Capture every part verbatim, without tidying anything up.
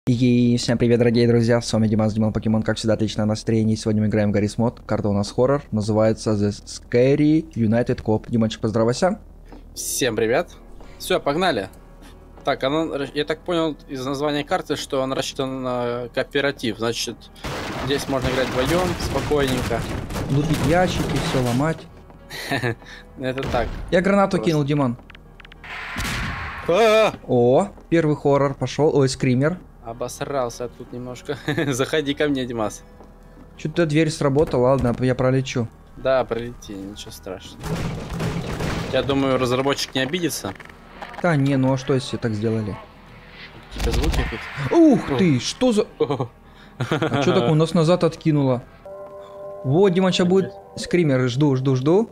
И всем привет, дорогие друзья, с вами Димас, Димон Покемон, как всегда, отличное настроение. Сегодня мы играем в Garry's Mod, карта у нас хоррор, называется The Scary United Coop. Димончик, поздравайся. Всем привет. Все, погнали. Так, она, я так понял из названия карты, что он рассчитан на кооператив, значит, здесь можно играть вдвоем, спокойненько. Лупить ящики, все ломать. Это так. Я гранату кинул, Димон. О, первый хоррор пошел, ой, скример. Обосрался тут немножко. Заходи ко мне, Димас. Что-то дверь сработала, ладно, я пролечу. Да, пролети, ничего страшного. Я думаю, разработчик не обидится. Да не, ну а что если так сделали? Какие-то звуки тут. Ух ты, что за... А что такое, у нас назад откинуло? Вот, Димон, сейчас будет скример, жду, жду, жду.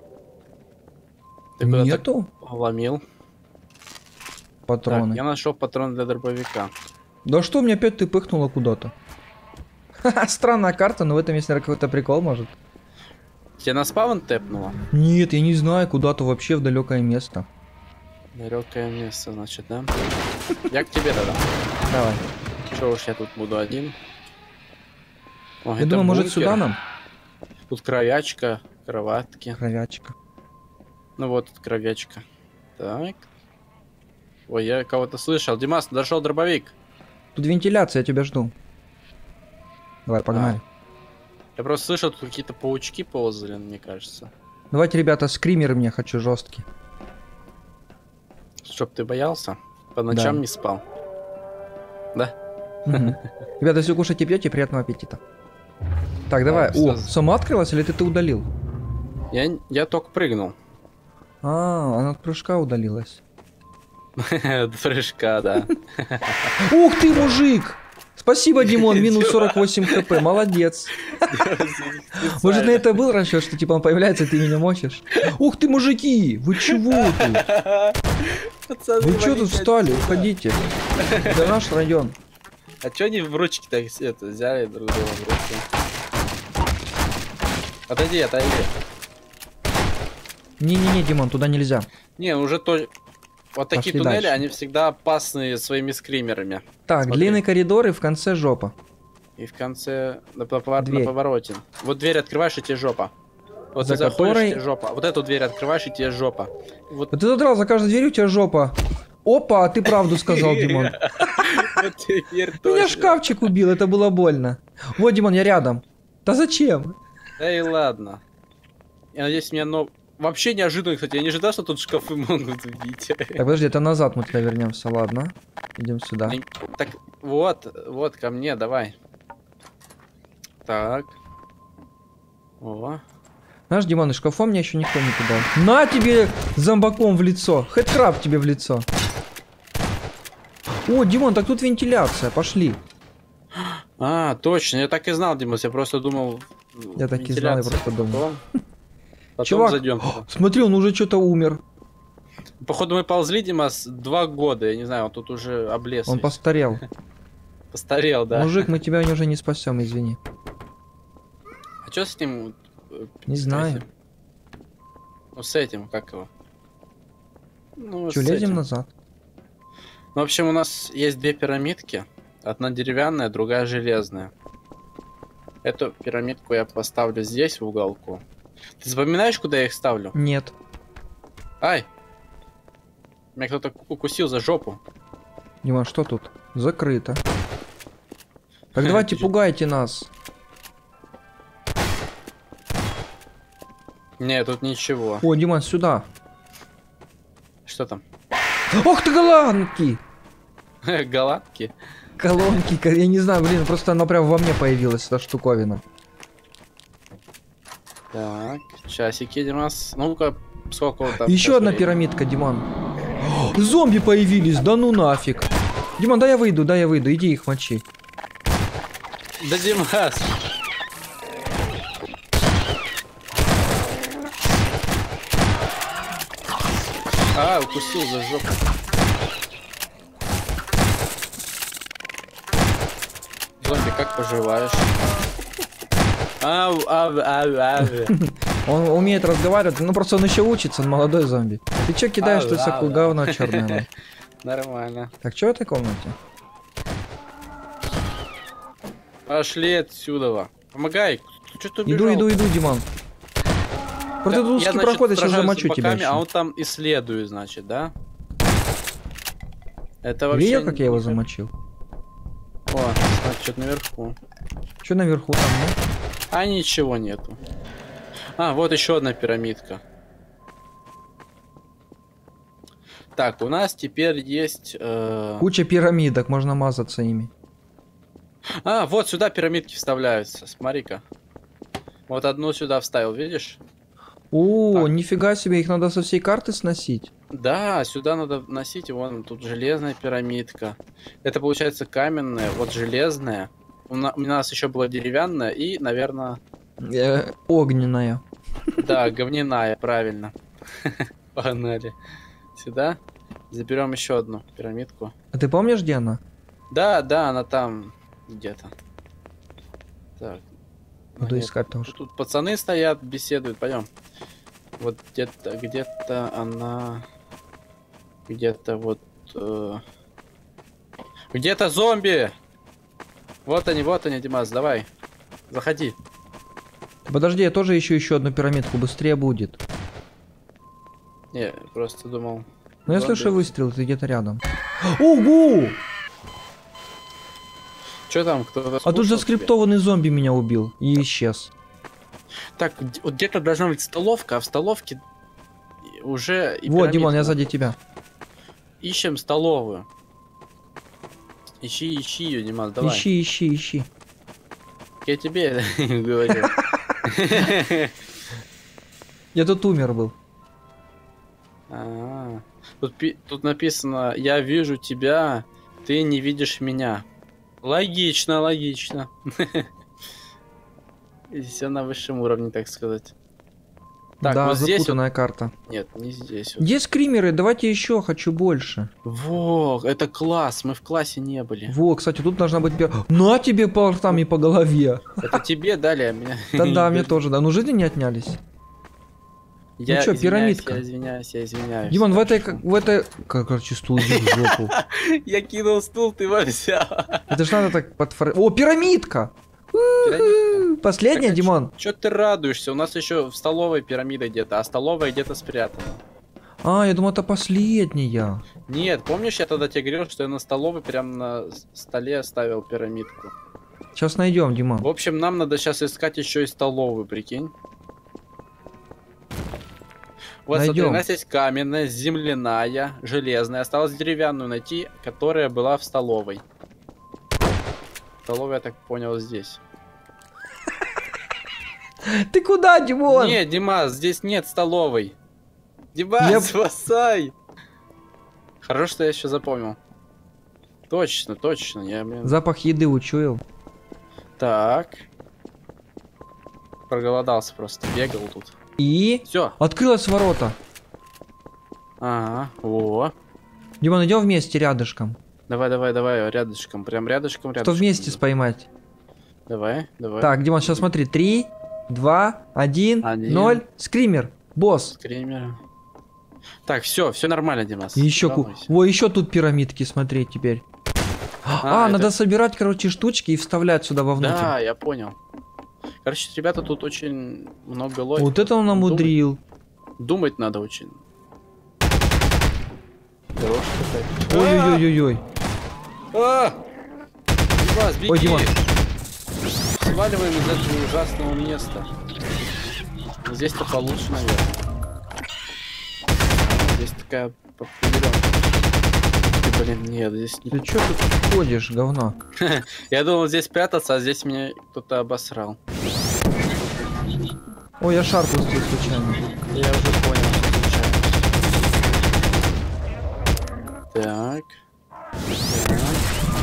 Ты куда Нету? Ломил. Патроны. Так, я нашел патрон для дробовика. Да что, мне опять ты пыхнула куда-то? Ха-ха, странная карта, но в этом есть, наверное, какой-то прикол, может. Тебя на спавн тэпнуло? Нет, я не знаю, куда-то вообще в далекое место. Далекое место, значит, да? Я к тебе тогда. Давай. Что уж я тут буду один. О, Я думаю, может сюда нам? Тут кровячка, кроватки. Кровячка. Ну вот, тут кровячка. Так. Ой, я кого-то слышал. Димас, дошел дробовик. Тут вентиляция, я тебя жду. Давай, погнали. А. Я просто слышал, тут какие-то паучки ползали, мне кажется. Давайте, ребята, скримеры мне хочу жесткие. Чтоб ты боялся, по ночам Да. не спал. Да? Угу. Ребята, если кушаете, пьете, приятного аппетита. Так, давай. Да, О, всё. сама открылась или ты ты удалил? Я, я только прыгнул. А, она от прыжка удалилась. От прыжка, да. Ух ты, мужик! Спасибо, Димон, минус сорок восемь хп, молодец. Может, на это был расчет, что типа он появляется, и ты меня мочишь? Ух ты, мужики! Вы чего тут? Вы что тут встали? Уходите. Это наш район. А чё они в ручки так это взяли друг друга в руки? Отойди, отойди. Не-не-не, Димон, туда нельзя. Не, уже то... Вот такие Пошли туннели, дальше. они всегда опасны своими скримерами. Так, Смотри. длинный коридор и в конце жопа. И в конце на, повор... Дверь. на повороте. Вот дверь открываешь, и тебе жопа. Вот За ты заходишь, которой- и тебе жопа. Вот эту дверь открываешь, и тебе жопа. Вот Вот ты задрал, за каждой дверью у тебя жопа. Опа, ты правду сказал, Димон. вот теперь Меня точно. шкафчик убил, это было больно. Вот, Димон, я рядом. Да зачем? Да и ладно. Я надеюсь, меня но... Вообще неожиданно, кстати, я не ожидал, что тут шкафы могут убить. Так, подожди, это назад мы туда вернемся, ладно. Идем сюда. Так, вот, вот, ко мне, давай. Так. О. Знаешь, Димон, из шкафа мне еще никто не кидал. На тебе зомбаком в лицо. Хэдкраб тебе в лицо. О, Димон, так тут вентиляция, пошли. А, точно, я так и знал, Димас, я просто думал... Я так и знал, я вентиляция. просто думал. Потом, потом Чувак, зайдем. О, смотри, он уже что-то умер. Походу мы ползли, Димас, два года, я не знаю, он тут уже облез. Он весь. постарел. Постарел, да. Мужик, мы тебя уже не спасем, извини. А что с ним? э, Не с знаю. этим? Ну, с этим, как его? Ну, Че, с лезем этим. назад? Ну, в общем, у нас есть две пирамидки. Одна деревянная, другая железная. Эту пирамидку я поставлю здесь, в уголку. Ты запоминаешь, куда я их ставлю? Нет. Ай! Меня кто-то укусил за жопу. Димон, что тут? Закрыто. Так давайте пугайте нас. Не, тут ничего. О, Димон, сюда. Что там? Ох ты, голландки! Галактики? Колонки, ко- я не знаю, блин, просто она прям во мне появилась, эта штуковина. Так, часики, Димас. Ну-ка, сколько вот там? Еще сейчас одна времени? пирамидка, Димон. Зомби появились, да ну нафиг. Димон, да я выйду, да я выйду, иди их мочи. Да, Димас! А, укусил за жопу. Зомби, как поживаешь? Ау, ау, ау, ау. Он умеет разговаривать, ну просто он еще учится, он молодой зомби. Ты че кидаешь Ау, тут всякое ау. говно черное? Нормально. Так, что в этой комнате? Пошли отсюда. Помогай. Что ты Иду, убежал? иду, иду, Диман. Просто Я, тут узкий значит, проход, я сейчас сражаюсь замочу с тебя боками, еще. а он там исследует, значит, да? Это вообще... Видел, как я его не- замочил? О, значит, наверху. Что наверху там, ну? А ничего нету. А, вот еще одна пирамидка. Так, у нас теперь есть... э, Куча пирамидок, можно мазаться ими. А, вот сюда пирамидки вставляются. Смотри-ка. Вот одну сюда вставил, видишь? О, Так. нифига себе, их надо со всей карты сносить. Да, сюда надо носить. Вон тут железная пирамидка. Это получается каменная, вот железная. У, на- у нас еще была деревянная и, наверное, Э, огненная. да, говняная, правильно. Погнали. Сюда. Заберем еще одну пирамидку. А ты помнишь, где она? Да, да, она там где-то. Так. Буду А, нет, искать тоже. Тут пацаны стоят, беседуют, пойдем. Вот где-то, где-то она, где-то вот, э, где-то зомби. Вот они, вот они, Димас, давай, заходи. Подожди, я тоже ищу еще одну пирамидку, быстрее будет. Не, просто думал. Но я зомби. слышу выстрел, ты где-то рядом. Ого! Что там, кто-то А тут скушал тебе? заскриптованный зомби меня убил и исчез. Так, г- вот где-то должна быть столовка, а в столовке уже и Вот, Димон, пирамидка. я сзади тебя. Ищем столовую. Ищи, ищи ее, Димас, давай. Ищи, ищи, ищи. Я тебе говорю. Я тут умер был. А, Тут, пи- тут написано: я вижу тебя, ты не видишь меня. Логично, логично. И все на высшем уровне, так сказать. Так, да, вот здесь вот- запутанная карта. Нет, не здесь. Вот. Где скримеры? Давайте еще, хочу больше. Во, это класс, мы в классе не были. Во, кстати, тут должна быть... пир- На тебе портами по голове. Это тебе дали, а меня... Да-да, мне тоже, да. Ну, жизни не отнялись. Я чё, извиняюсь, пирамидка? Я извиняюсь, я извиняюсь. Димон, в этой... Хорошо. как- В этой... Как, короче, стул иди в жопу. Я кинул стул, ты его взял. Это ж надо так подфор... О, пирамидка! Пирамидка. Последняя, Так, а Димон. Чё ты радуешься? У нас еще в столовой пирамида где-то, а столовая где-то спрятана. А, я думал, это последняя. Нет, помнишь, я тогда тебе говорил, что я на столовой прям на с- столе оставил пирамидку. Сейчас найдем, В Димон. общем, нам надо сейчас искать еще и столовую, прикинь. Вот смотри, Найдем. у нас есть каменная, земляная, железная. Осталось деревянную найти, которая была в столовой. Столовая, я так понял, здесь. Ты куда, Димон? Нет, Димас, здесь нет столовой. Димас, Я- спасай! Хорошо, что я еще запомнил. Точно, точно, я, блин... Запах еды учуял. Так. Проголодался просто, бегал тут. И... Все. Открылась ворота. Ага, о. Димон, идем вместе рядышком. Давай, давай, давай, рядышком, прям рядышком, рядышком. Что вместе споймать. Давай, давай. Так, Димон, сейчас смотри. Три, два, один, Один. ноль. Скример. Босс. Скример. Так, все, все нормально, Димас. И еще не ку... волнуйся. О, еще тут пирамидки смотреть теперь. А, А, это- надо собирать, короче, штучки и вставлять сюда вовнутрь. Да, я понял. Короче, ребята, тут очень много логики. Вот это он намудрил. Думать, думать надо очень. Дорожка какая-то. Ой-ой-ой-ой. А! Димас, беги! Ой, Димон. Сваливаем из этого ужасного места. Здесь-то получше, наверное. А, здесь такая популярная. Блин, нет, здесь не... Ты чё тут ходишь, говно? Я думал здесь прятаться, а здесь меня кто-то обосрал. Ой, я шар пустил случайно. Я уже понял, что случайно. Так. Так.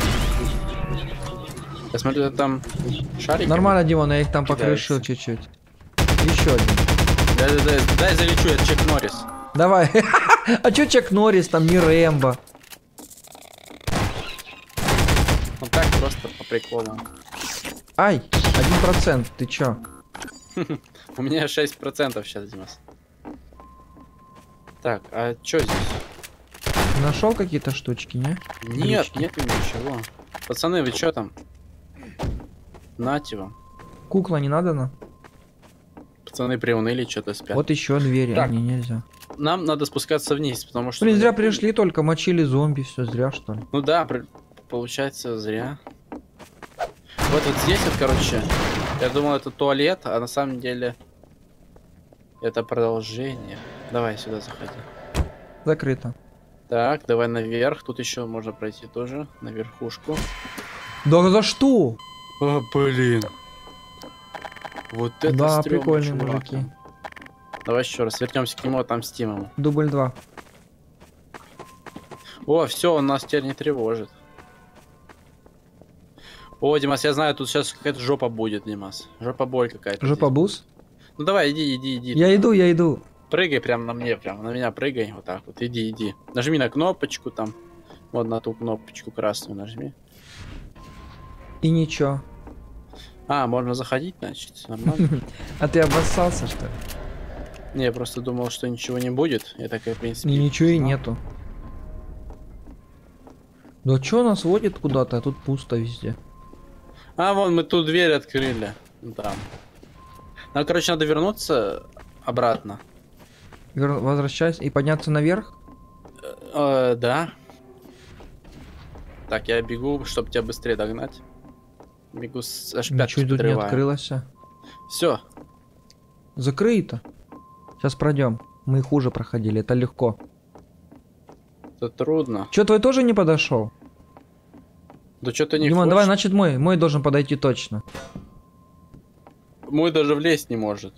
Я смотрю, это там шарики. Нормально, Димон, я их там Кидается. покрышил чуть-чуть. Еще один. Дай, дай, дай, дай залечу, это Чак Норрис. Давай. А чё Чак Норрис, там не Рэмбо? Вот так просто по приколу. Ай, один процент, ты чё? У меня шесть процентов сейчас, Димас. Так, а чё здесь? Нашел какие-то штучки, не? Нет, Ключики. нет ничего. Пацаны, вы чё там? Нате вам. Кукла не надо на? Пацаны приуныли, что-то спят. Вот еще двери, Так. а не нельзя. Нам надо спускаться вниз, потому что... Блин, зря пришли, только мочили зомби, все зря что ли. Ну да, при- получается зря. Вот вот здесь вот, короче, я думал это туалет, а на самом деле это продолжение. Давай сюда заходи. Закрыто. Так, давай наверх. Тут еще можно пройти тоже на верхушку. Да за что? О, блин. Вот это Да, стрёмно, прикольные чувак. мужики. Давай еще раз вернемся к нему, отомстим ему. Дубль два. О, все, он нас теперь не тревожит. О, Димас, я знаю, тут сейчас какая-то жопа будет, Димас. Жопа боль какая-то. Жопа здесь. бус? Ну давай, иди, иди, иди. Я иду, я иду. Прыгай прям на мне, прям на меня прыгай. Вот так вот, иди, иди. Нажми на кнопочку там. Вот на ту кнопочку красную нажми. И ничего. А, можно заходить, значит, нормально. А ты обоссался, что ли? Не, я просто думал, что ничего не будет. Я такая, в принципе... И ничего и знал. нету. Да чё нас водит куда-то, а тут пусто везде. А, вон, мы ту дверь открыли. Там. Нам, короче, надо вернуться обратно. Вер- Возвращайся и подняться наверх. Э, да. Так, я бегу, чтобы тебя быстрее догнать. Бегу с аж Ничего тут не открылось. Все. Закрыто. Сейчас пройдем. Мы хуже проходили, это легко. Это трудно. Чё, твой тоже не подошел? Да что-то не Димон, хочешь? давай, значит мой. Мой должен подойти точно. Мой даже влезть не может.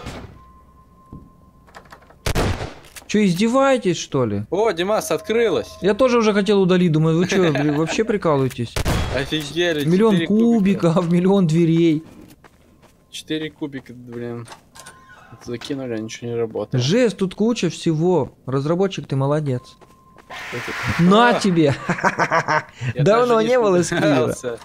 Чё, издеваетесь, что ли? О, Димас, открылась. Я тоже уже хотел удалить, думаю, вы чё, блин, вообще прикалываетесь? Офигели. Миллион четыре кубика. кубиков, миллион дверей. Четыре кубика, блин. Закинули, а ничего не работает. Жесть, тут куча всего. Разработчик, ты молодец. На А, тебе! я Давно даже не было сквира. испугался.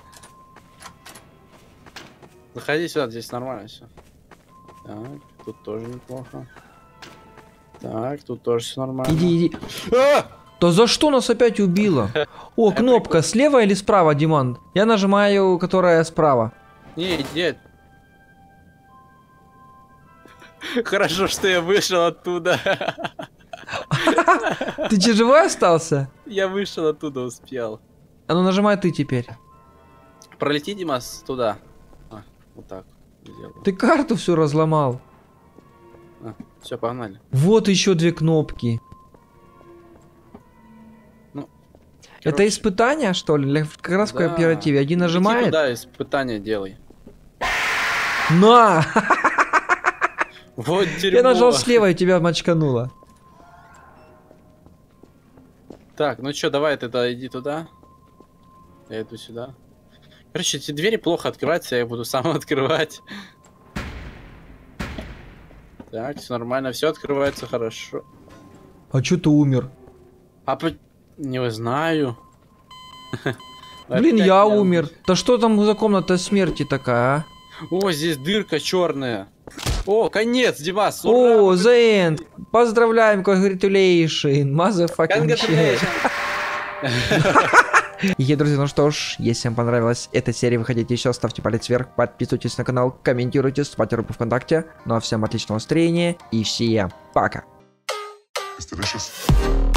Заходи сюда, здесь нормально все. Так, тут тоже неплохо. Так, тут тоже все нормально. Иди, иди. А! Да за что нас опять убило? О, кнопка слева или справа, Диман? Я нажимаю, которая справа. Не, иди. Хорошо, что я вышел оттуда. Ты че, живой остался? Я вышел оттуда, успел. А ну нажимай ты теперь. Пролети, Димас, туда. А, вот так. Сделаю. Ты карту всю разломал. А, все, погнали. Вот еще две кнопки. Ну, Это короче, испытание, что ли? Для- Как раз в да. кооперативе. Один Иди нажимает. туда, испытание делай. На! Вот дерьмо. Я нажал слева и тебя мочкануло. Так, ну чё, давай тогда иди туда. Я иду сюда. Короче, эти двери плохо открываются, я их буду сам открывать. Так, все нормально, все открывается хорошо. А чё ты умер? А по... не знаю. Блин, Опять я меня умер. убили. Да что там за комната смерти такая, а? О, здесь дырка черная. О, конец, Димас. О, The End. Поздравляем, congratulations, motherfucking shit. И, друзья, ну что ж, если вам понравилась эта серия, вы хотите еще, ставьте палец вверх, подписывайтесь на канал, комментируйте, ставьте руку ВКонтакте. Ну а всем отличного настроения и всем пока. It's delicious.